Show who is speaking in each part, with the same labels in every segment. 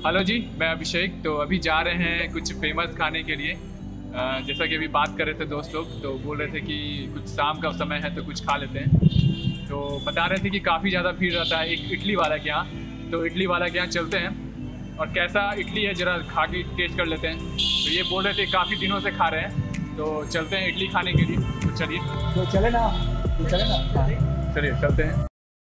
Speaker 1: Hello जी, मैं अभिषेक। तो अभी जा रहे हैं कुछ फेमस खाने के लिए। जैसा कि अभी बात कर रहे थे दोस्त लोग, तो बोल रहे थे कि कुछ शाम का समय है तो कुछ खा लेते हैं। तो बता रहे थे कि काफ़ी ज़्यादा भीड़ रहता है एक इडली वाला के यहाँ, तो इडली वाला के यहाँ चलते हैं और कैसा इडली है ज़रा खा के टेस्ट कर लेते हैं। तो ये बोल रहे थे काफ़ी दिनों से खा रहे हैं, तो चलते हैं इडली खाने के लिए। तो चलिए,
Speaker 2: तो चले ना।
Speaker 1: चलिए चलते हैं।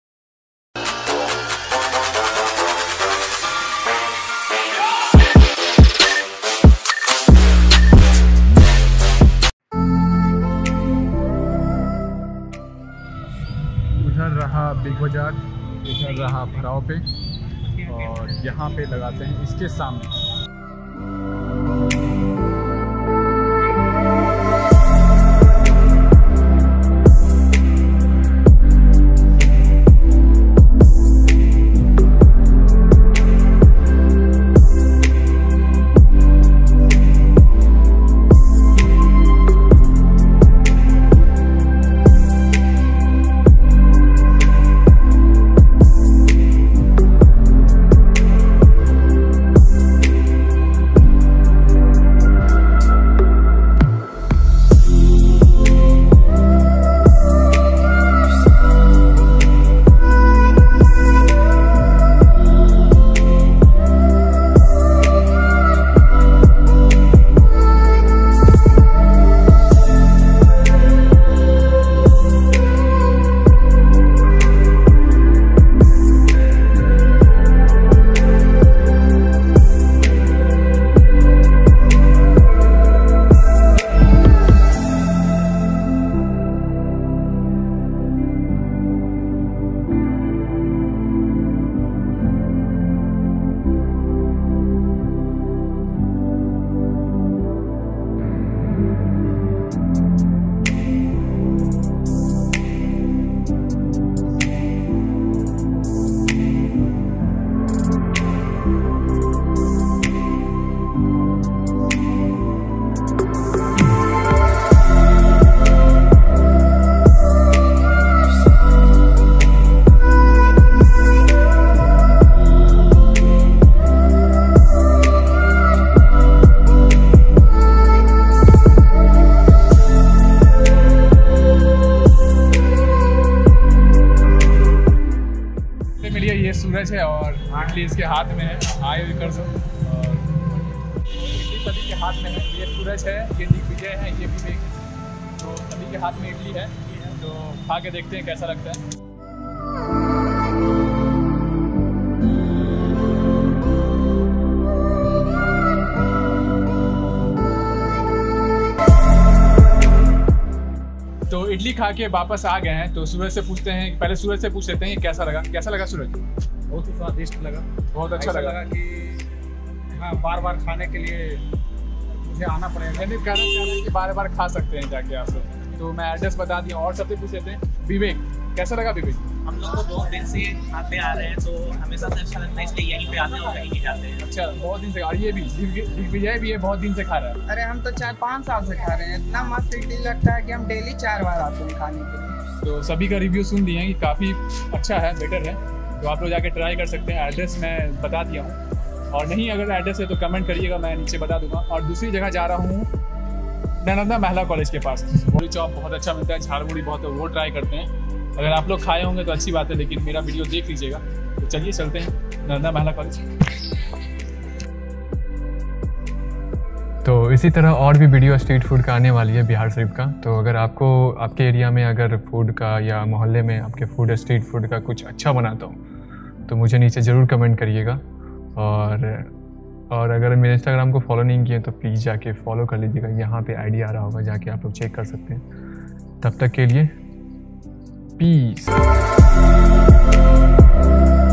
Speaker 1: उधर रहा बिग बाजार, इधर रहा भराव पे, और यहाँ पे लगाते हैं इसके सामने। ये सूरज है और इडली इसके हाथ में है। आए हुए कर दो। और इडली सभी के हाथ में है। ये सूरज है, ये दिग्विजय है, ये विवेक है। तो सभी के हाथ में इडली है, तो खा के देखते हैं कैसा लगता है। तो इडली खा के वापस आ गए हैं, तो सूरज से पूछते हैं, पहले सूरज से पूछ लेते हैं कैसा लगा। कैसा लगा सूरज?
Speaker 2: बहुत ही स्वादिष्ट लगा,
Speaker 1: बहुत अच्छा लगा
Speaker 2: कि हाँ, बार बार खाने के लिए मुझे आना पड़ेगा।
Speaker 1: मैंने कहना चाह रहा है कि बार बार खा सकते हैं जाके आप सब। तो मैं एड्रेस बता दिया और सबसे पूछ लेते हैं। विवेक, कैसा लगा विवेक?
Speaker 3: हम लोग को बहुत दिन से खाते आ रहे हैं, तो हमेशा से अच्छा लगता है, इसलिए यहीं पे आते हैं और कहीं नहीं जाते हैं।
Speaker 1: अच्छा, बहुत दिन से। और ये भी दिग्विजय भी है, बहुत दिन से खा रहा है।
Speaker 4: अरे हम तो 4-5 साल से खा रहे हैं। इतना मस्त इडली लगता है कि हम डेली 4 बार आते हैं खाने के लिए।
Speaker 1: तो सभी का रिव्यू सुन दिए हैं कि काफ़ी अच्छा है, बेटर है। तो आप लोग जाके ट्राई कर सकते हैं। एड्रेस मैं बता दिया हूँ, और नहीं अगर एड्रेस है तो कमेंट करिएगा, मैं नीचे बता दूंगा। और दूसरी जगह जा रहा हूँ, नालंदा महिला कॉलेज के पास। पूरी चॉप बहुत अच्छा मिलता है, झाल मुड़ी बहुत है, वो ट्राई करते हैं। अगर आप लोग खाए होंगे तो अच्छी बात है, लेकिन मेरा वीडियो देख लीजिएगा। तो चलिए चलते हैं नालंदा महिला कॉलेज।
Speaker 5: तो इसी तरह और भी वीडियो स्ट्रीट फूड का आने वाली है बिहार शरीफ का। तो अगर आपको आपके एरिया में अगर फूड का या मोहल्ले में आपके फूड स्ट्रीट फूड का कुछ अच्छा बनाता हूँ तो मुझे नीचे ज़रूर कमेंट करिएगा। और अगर मेरे इंस्टाग्राम को फॉलो नहीं किए तो प्लीज़ जाके फॉलो कर लीजिएगा। यहाँ पे आईडी आ रहा होगा, जाके आप लोग चेक कर सकते हैं। तब तक के लिए पीस।